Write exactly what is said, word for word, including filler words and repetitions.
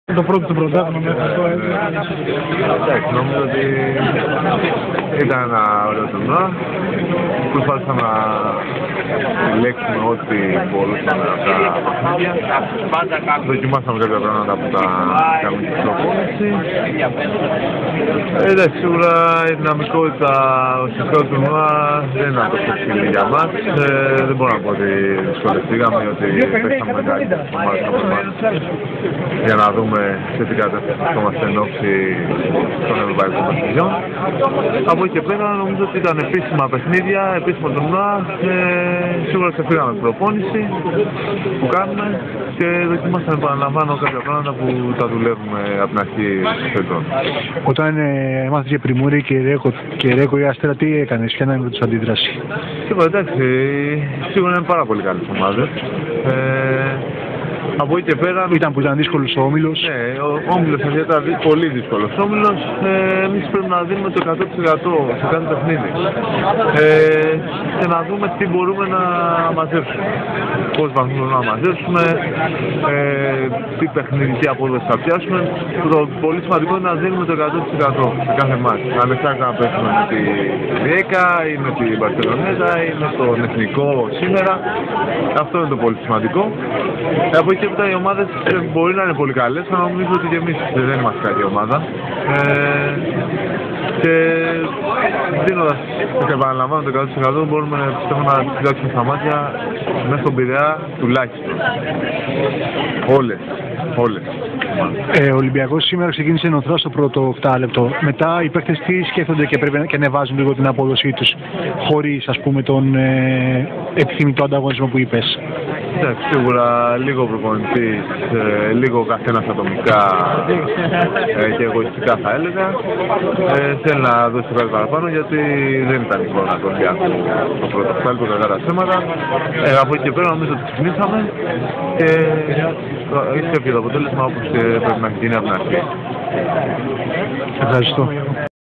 Το πρώτο του πρωτάθλημα μέχρι τώρα. Εντάξει, νομίζω ότι ήταν ένα ωραίο τουρνουά. Προσπάθησαμε να συλλέξουμε ό,τι μπορούσαμε από τα παιχνίδια. Δοκιμάσαμε κάποια πράγματα που τα κάνουμε στην προπόνηση. Εντάξει, σίγουρα η δυναμικότητα ουσιαστικά του τουρνουά δεν ήταν τόσο ψηλή για μας. Ε, δεν μπορώ να πω ότι δυσκολευτήκαμε ή ότι παίξαμε μεγάλη ομάδα από εμάς για να δούμε σε τι κατάσταση βρισκόμαστε εν ώψη των ευρωπαϊκών παιχνιδιών. Από εκεί και πέρα νομίζω ότι ήταν επίσημα παιχνίδια, επίσημα τουρνουά. Ε, σίγουρα ξεφύγαμε την προπόνηση που κάνουμε και δοκιμάσαμε, επαναλαμβάνω, κάποια πράγματα που τα δουλεύουμε από την αρχή της σεζόν. Όταν ε, έμαθες για Πριμούρη και Ρέκο, και Ρέκο η Άστερα, τι έκανες, ποια ήταν η τους αντίδραση? Σίγουρα, εντάξει, σίγουρα είναι πάρα πολύ καλές ομάδες. Ε, Από εκεί και πέρα... Ήταν που ήταν δύσκολος ο Όμιλος. Ναι, ο Όμιλος ήταν πολύ δύσκολος Όμιλος. Ε, εμείς πρέπει να δίνουμε το εκατό τοις εκατό σε κάθε παιχνίδι. Ε, και να δούμε τι μπορούμε να μαζέψουμε. Πώς βαθμούς μπορούμε να μαζέψουμε, ε, τι παιχνιδική απόδοση θα πιάσουμε. Το πολύ σημαντικό είναι να δίνουμε το εκατό τοις εκατό σε κάθε μάτι. Ανεξάρτητα να παίξουμε με τη Ριέκα ή με την Μπαρσελονέζα ή με τον Εθνικό σήμερα. Αυτό είναι το πολύ σημαντικό. Ε, από εκεί οι ομάδες μπορεί να είναι πολύ καλές, αλλά νομίζω ότι και εμείς δεν είμαστε καλή ομάδα. Ε, και δίνοντας και επαναλαμβάνω το εκατό τοις εκατό μπορούμε πιστεύω να κοιτάξουμε στα μάτια μέσα στον Πειραιά τουλάχιστον. Όλες, όλες. Ε, ο Ολυμπιακός σήμερα ξεκίνησε νοθρά στο πρώτο οκτάλεπτο. Μετά οι παίκτες τι σκέφτονται και πρέπει να ανεβάζουν λίγο την απόδοσή τους, χωρίς ας πούμε τον ε, επιθυμητό ανταγωνισμό που είπες? Εντάξει, σίγουρα λίγο προπονητής, ε, λίγο καθένας ατομικά ε, και εγωιστικά θα έλεγα. Ε, θέλει να δώσει κάτι παραπάνω γιατί δεν ήταν η εικόνα του Ολυμπιακού το πρώτο οκτάλεπτο, κατά τα θέματα. Ε, από εκεί και πέρα νομίζω ότι ξυπνήσαμε και έχει και το αποτέλεσμα όπως πρέπει να έχει γίνει από την αρχή. Ευχαριστώ.